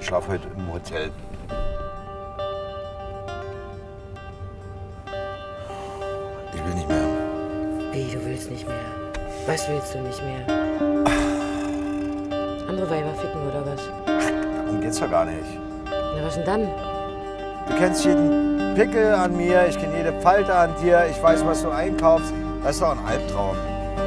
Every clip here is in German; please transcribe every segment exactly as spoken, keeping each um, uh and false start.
schlafe heute im Hotel. Ich will nicht mehr. Wie, du willst nicht mehr? Was willst du nicht mehr? Andere Weiber ficken oder was? Darum geht's ja gar nicht. Na, was denn dann? Du kennst jeden Pickel an mir, ich kenne jede Falte an dir, ich weiß, was du einkaufst. Das ist doch ein Albtraum.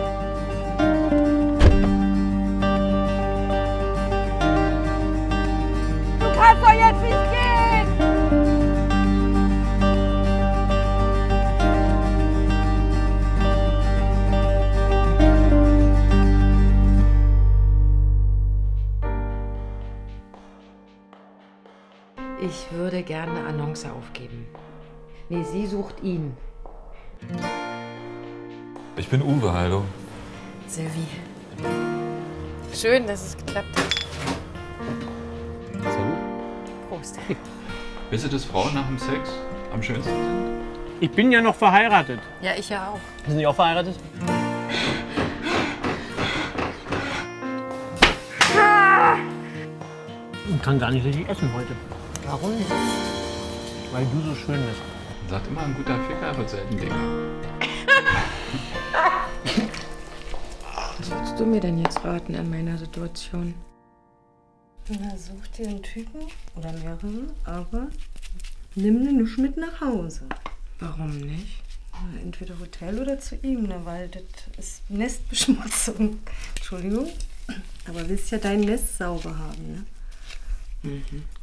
Du kannst doch jetzt nicht gehen! Ich würde gerne eine Annonce aufgeben. Nee, sie sucht ihn. Ich bin Uwe, hallo. Sylvie. Schön, dass es geklappt hat. Salut. Prost. Wisst ihr, dass Frauen nach dem Sex am schönsten sind? Ich bin ja noch verheiratet. Ja, ich ja auch. Sind Sie auch verheiratet? Ich kann gar nicht richtig essen heute. Warum nicht? Weil du so schön bist. Sagt immer, ein guter Ficker wird selten dicker. Was würdest du mir denn jetzt raten an meiner Situation? Na, such dir einen Typen oder mehrere, aber nimm den nicht mit nach Hause. Warum nicht? Na, entweder Hotel oder zu ihm, ne, weil das ist Nestbeschmutzung. Entschuldigung, aber willst ja dein Nest sauber haben, ne? Mhm.